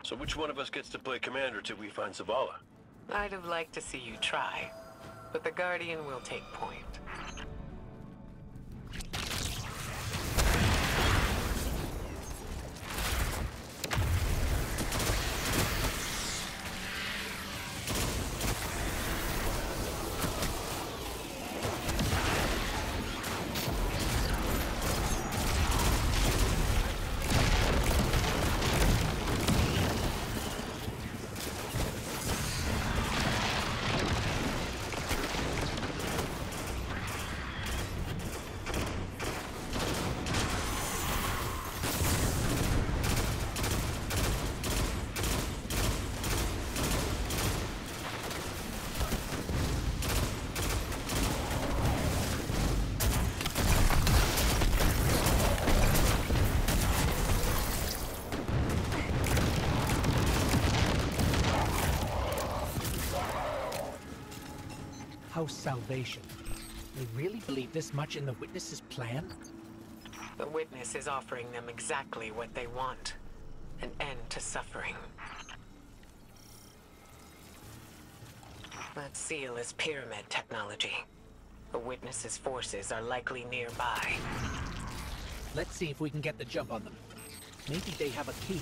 So which one of us gets to play commander till we find Zavala? I'd have liked to see you try, but the Guardian will take point. House salvation. They really believe this much in the Witness's plan? The Witness is offering them exactly what they want. An end to suffering. That seal is pyramid technology. The Witness's forces are likely nearby. Let's see if we can get the jump on them. Maybe they have a key.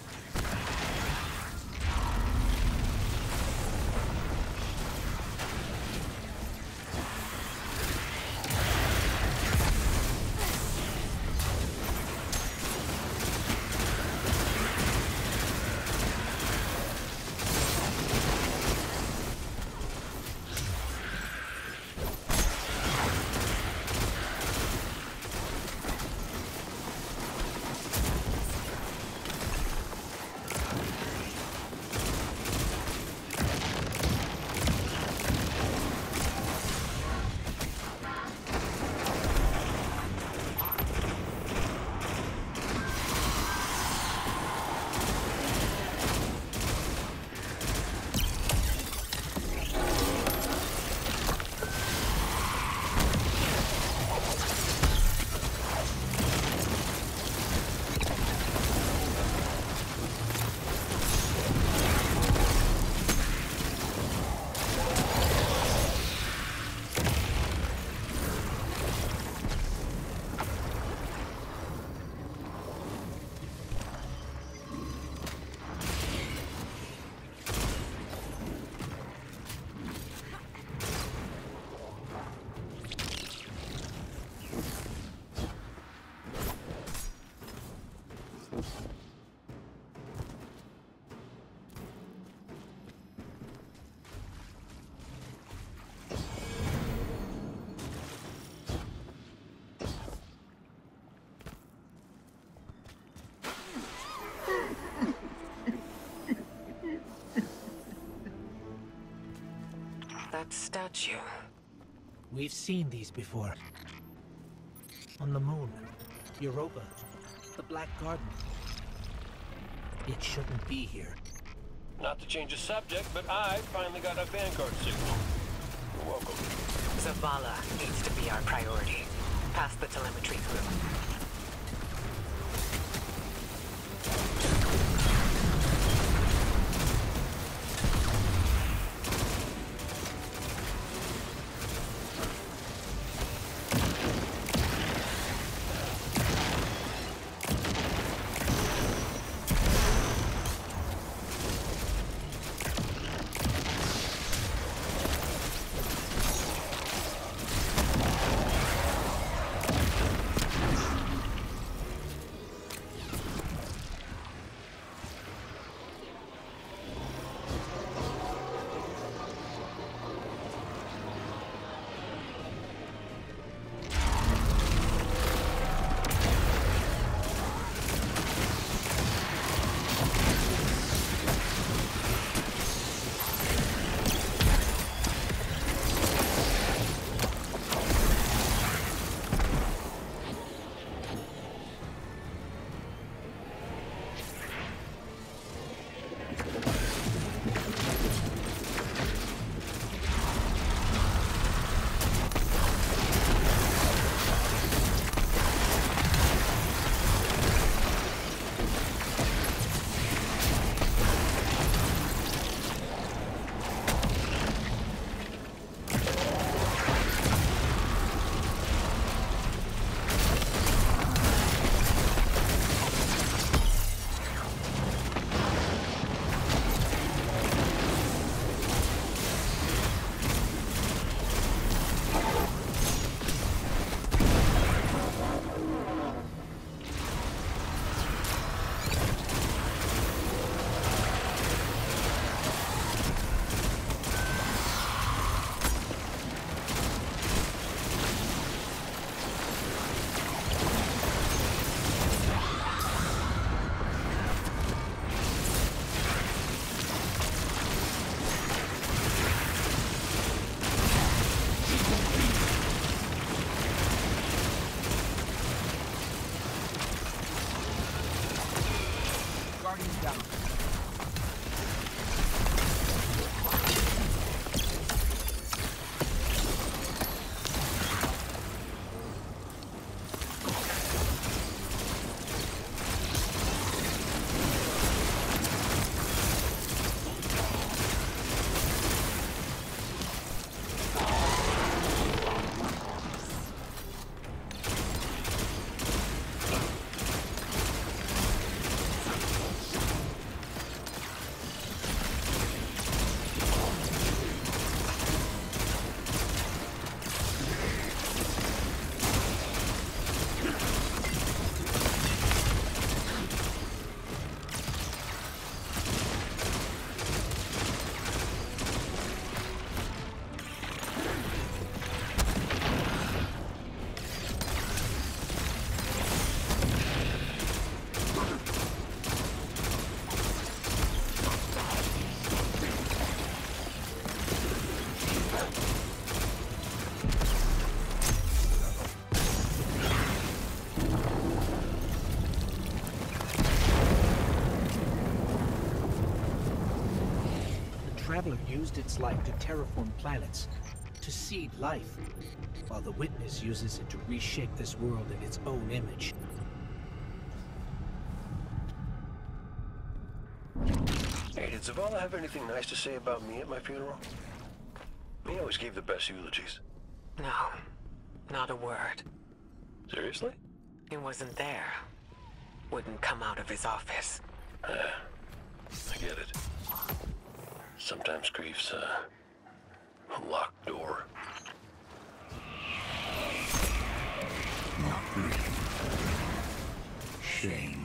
That statue. We've seen these before. On the moon, Europa, the Black Garden. It shouldn't be here. Not to change the subject, but I finally got a Vanguard signal. You're welcome. Zavala needs to be our priority. Pass the telemetry through. Traveler used its light to terraform planets, to seed life, while the Witness uses it to reshape this world in its own image. Hey, did Zavala have anything nice to say about me at my funeral? He always gave the best eulogies. No, not a word. Seriously? He wasn't there. Wouldn't come out of his office. I get it. Sometimes grief's a locked door. Not grief. Shame.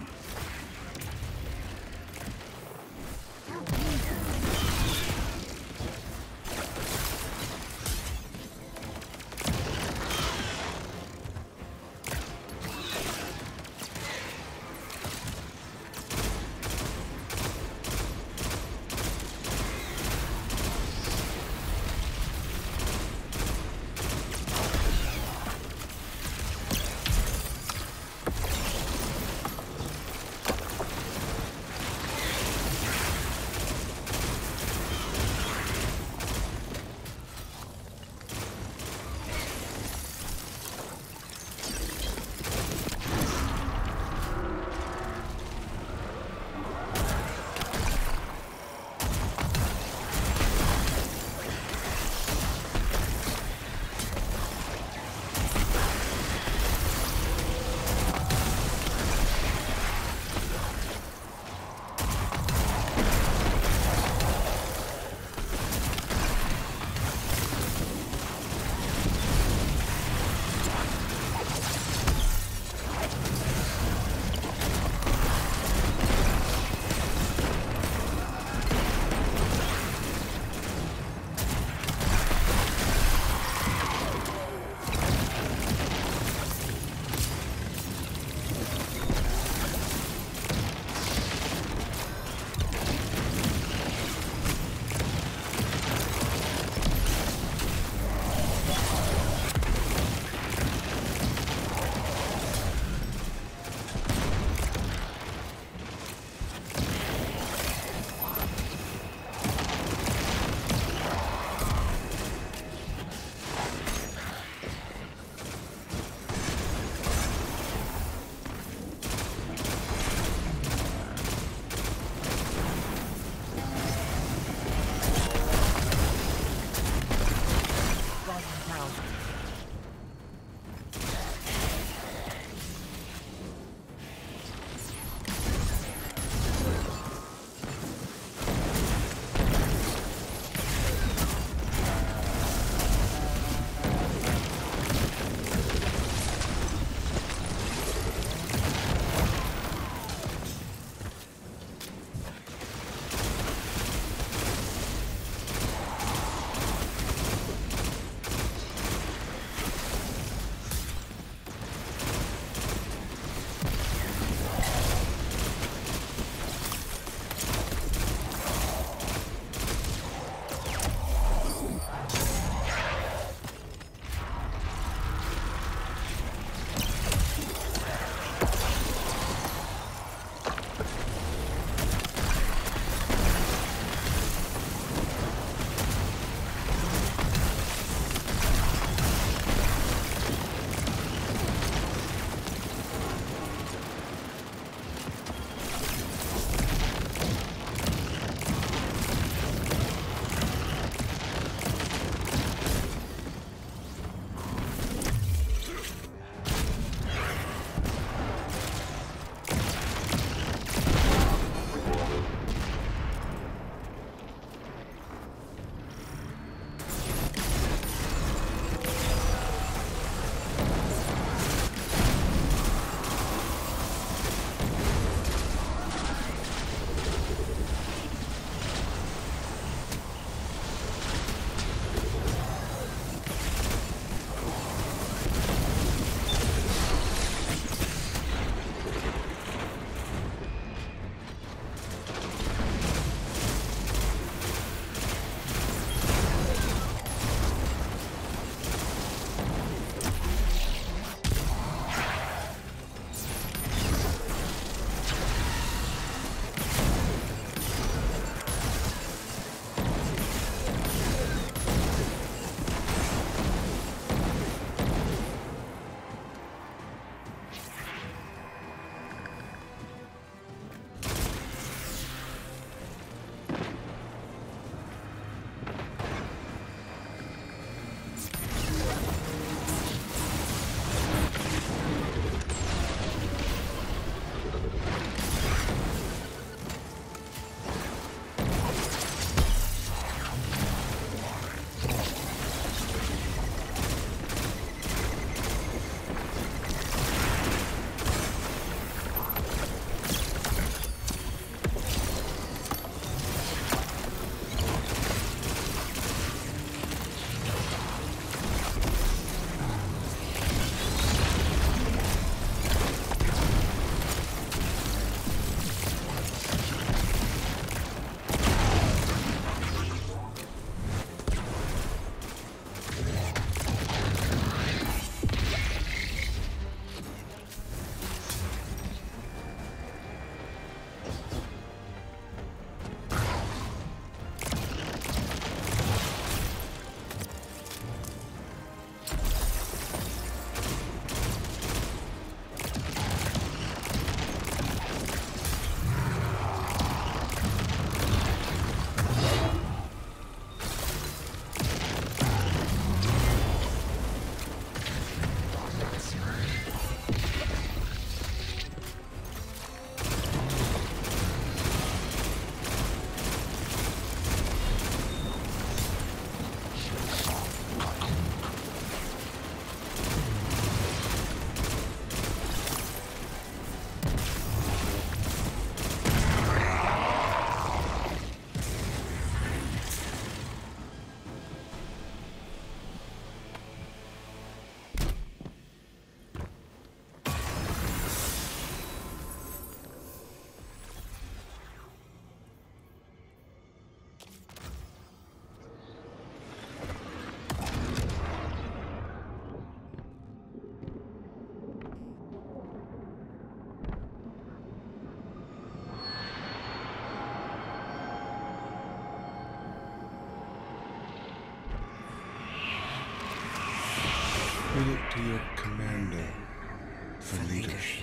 for leadership.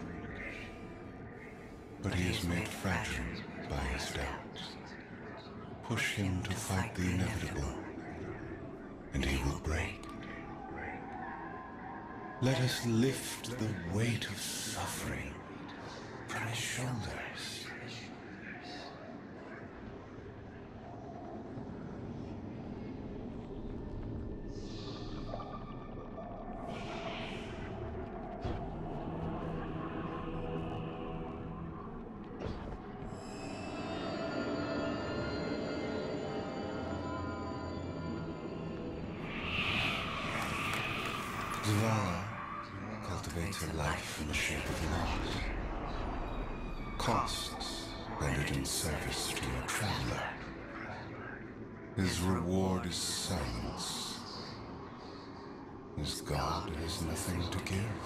But he is made fragile by his doubts. Push him to fight the inevitable, and he will break. Let us lift the weight of suffering from his shoulders. Zavala cultivates a life in the shape of loss. Costs rendered in service to a traveler. His reward is silence. His god has nothing to give.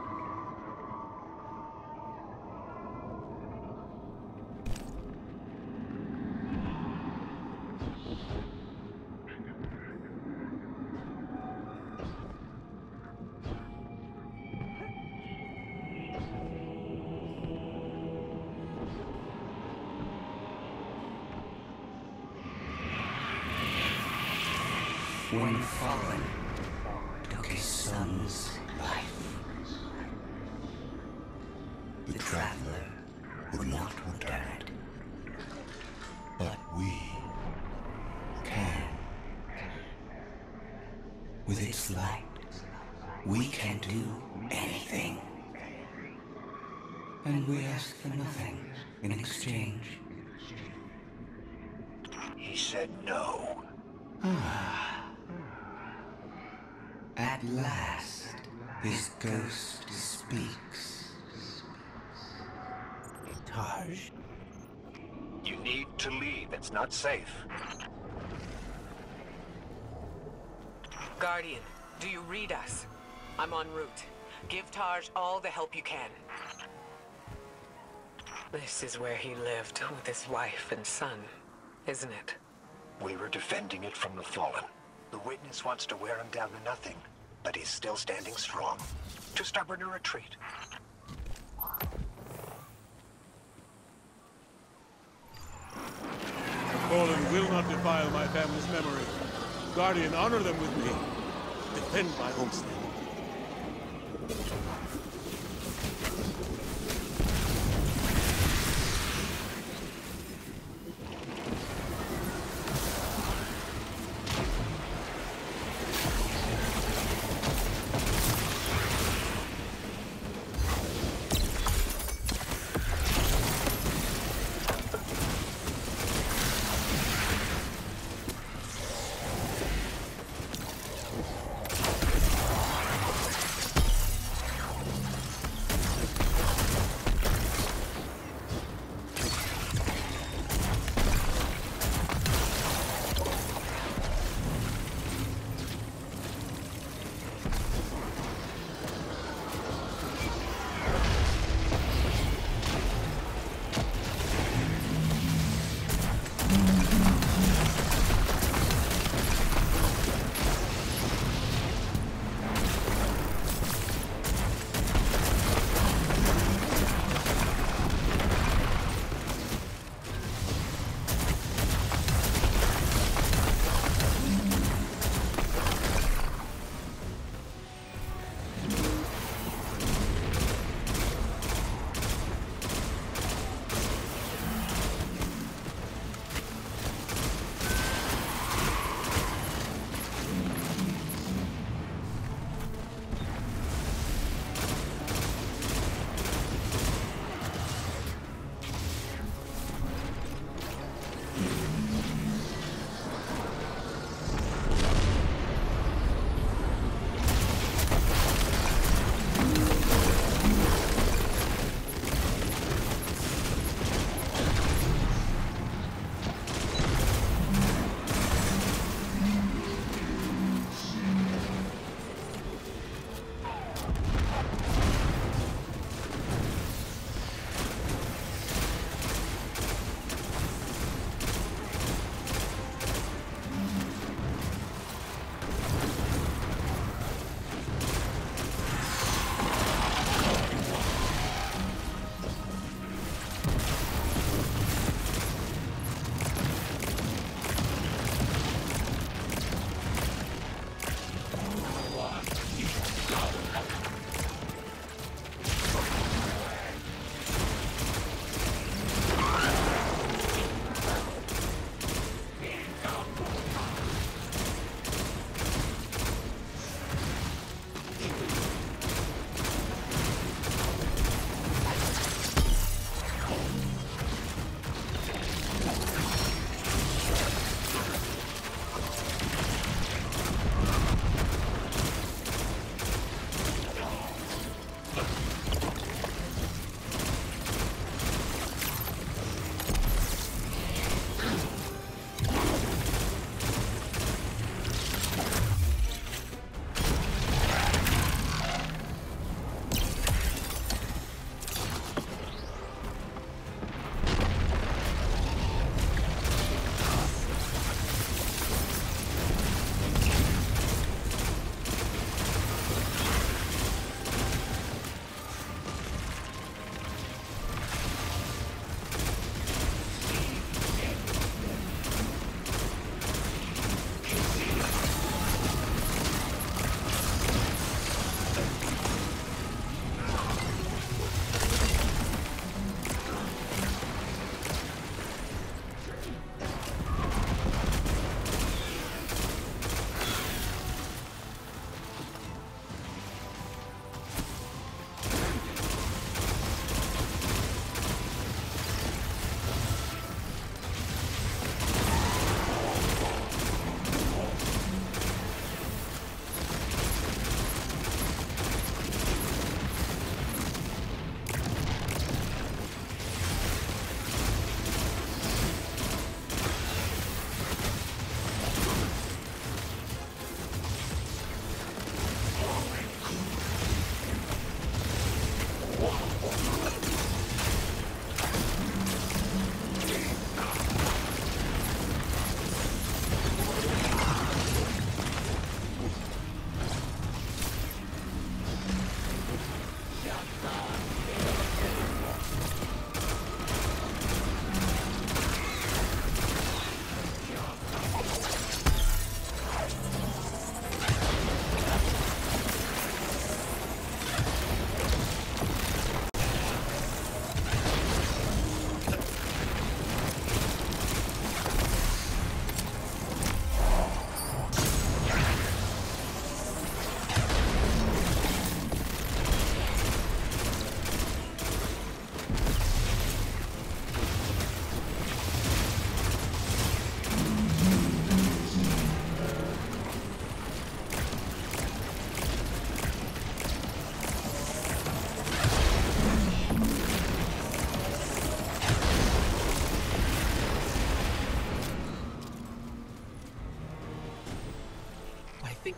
When Fallen took his son's life, the traveler would not return it. But we can. With its light, we can do anything. And we ask for nothing in exchange. He said no. At last, his ghost speaks. Taj. You need to leave. It's not safe. Guardian, do you read us? I'm en route. Give Taj all the help you can. This is where he lived with his wife and son, isn't it? We were defending it from the Fallen. The witness wants to wear him down to nothing, but he's still standing strong. Too stubborn to retreat. The Fallen will not defile my family's memory. Guardian, honor them with me. Defend my homestead.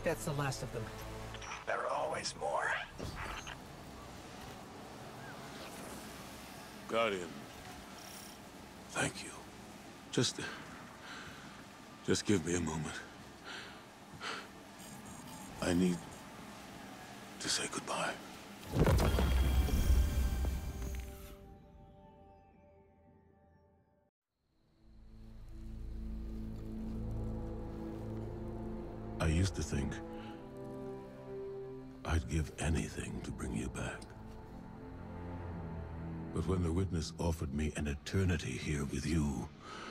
that's the last of them. There are always more. Guardian, thank you. Just give me a moment. I need to say goodbye. I used to think I'd give anything to bring you back. But when the Witness offered me an eternity here with you,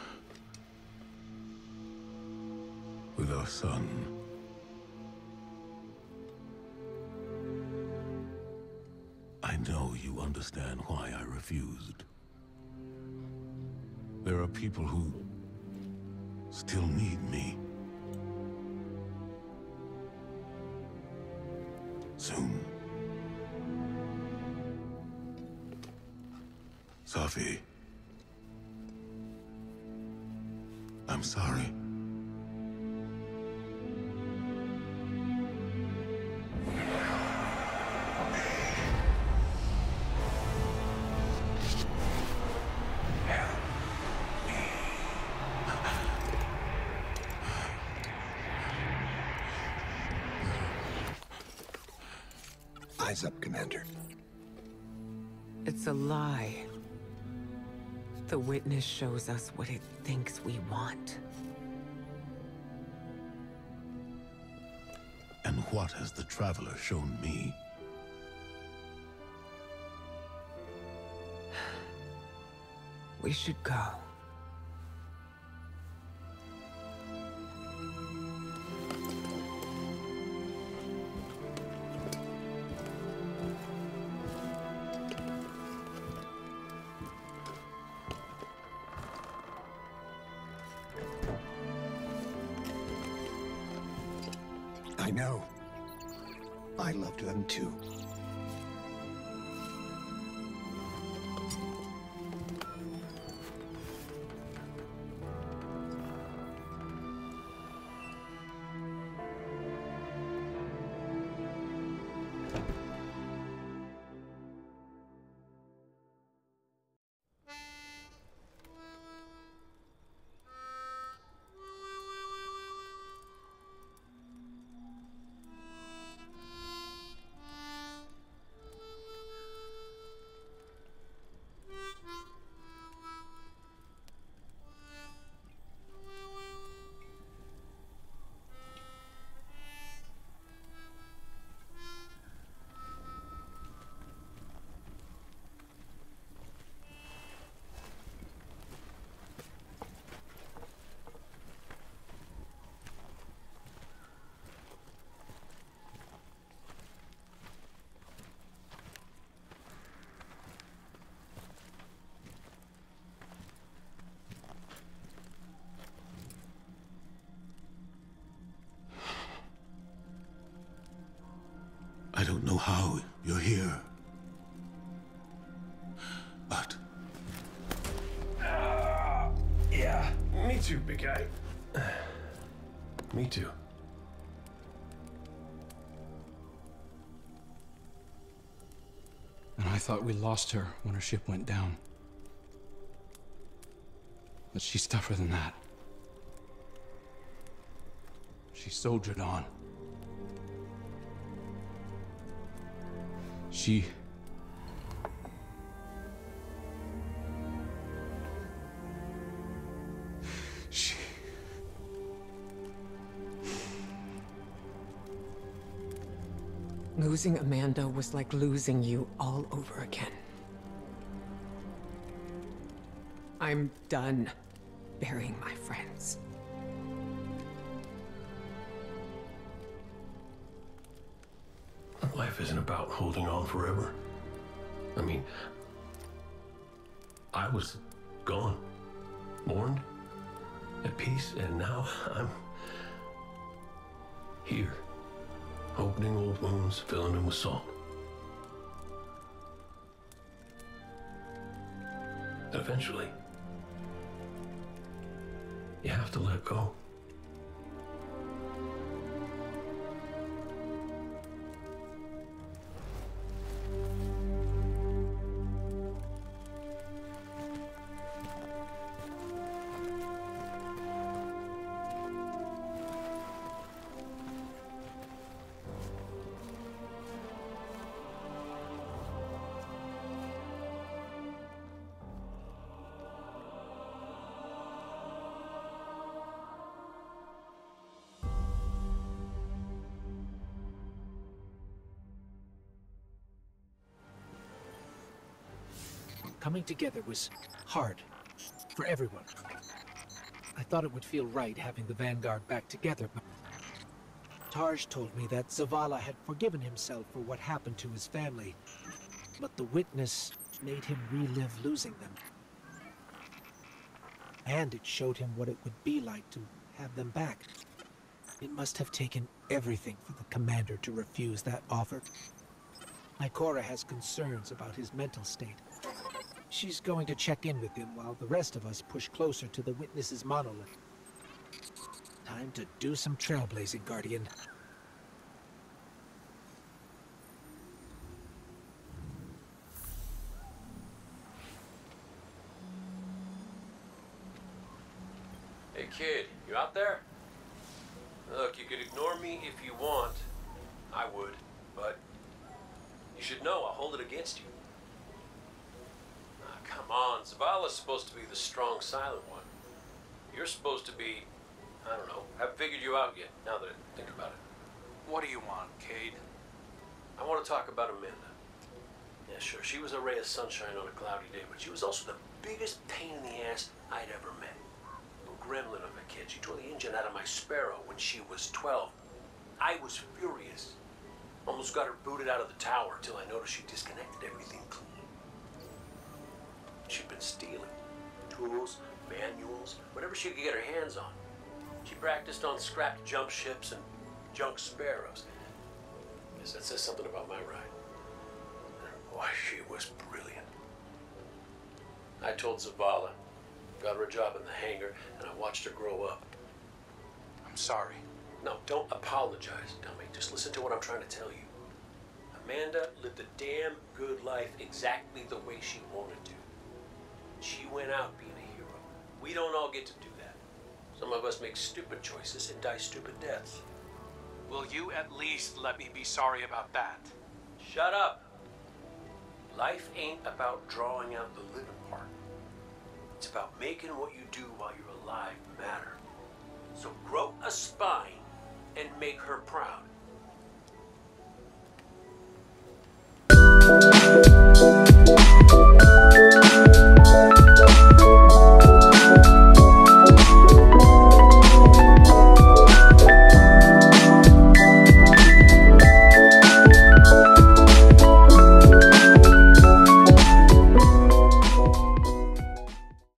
with our son, I know you understand why I refused. There are people who still need me. Soon. Safi, I'm sorry. Eyes up, Commander. It's a lie. The Witness shows us what it thinks we want. And what has the Traveler shown me? We should go. I know. I loved them too. I don't know how you're here, but... Yeah, me too, big guy. Me too. And I thought we lost her when her ship went down. But she's tougher than that. She soldiered on. She... Losing Amanda was like losing you all over again. I'm done burying my friends. Life isn't about holding on forever. I mean, I was gone, mourned, at peace, and now I'm here, opening old wounds, filling them with salt. And eventually, you have to let go. Coming together was hard for everyone. I thought it would feel right having the Vanguard back together, but Tarj told me that Zavala had forgiven himself for what happened to his family, but the witness made him relive losing them. And it showed him what it would be like to have them back. It must have taken everything for the commander to refuse that offer. Ikora has concerns about his mental state. She's going to check in with him while the rest of us push closer to the witness's monolith. Time to do some trailblazing, Guardian. Hey kid, you out there? Look, you could ignore me if you want. I would, but you should know I'll hold it against you. Come on, Zavala's supposed to be the strong, silent one. You're supposed to be, I don't know, haven't figured you out yet, now that I think about it. What do you want, Cade? I want to talk about Amanda. Yeah, sure, she was a ray of sunshine on a cloudy day, but she was also the biggest pain in the ass I'd ever met. Little gremlin of a kid. She tore the engine out of my Sparrow when she was 12. I was furious. Almost got her booted out of the tower till I noticed she disconnected everything clean. She'd been stealing tools, manuals, whatever she could get her hands on. She practiced on scrapped jump ships and junk Sparrows. Guess that says something about my ride. Boy, she was brilliant. I told Zavala, got her a job in the hangar, and I watched her grow up. I'm sorry. No, don't apologize, dummy. Just listen to what I'm trying to tell you. Amanda lived a damn good life exactly the way she wanted to. She went out being a hero. We don't all get to do that. Some of us make stupid choices and die stupid deaths. Will you at least let me be sorry about that? Shut up. Life ain't about drawing out the living part. It's about making what you do while you're alive matter. So grow a spine and make her proud.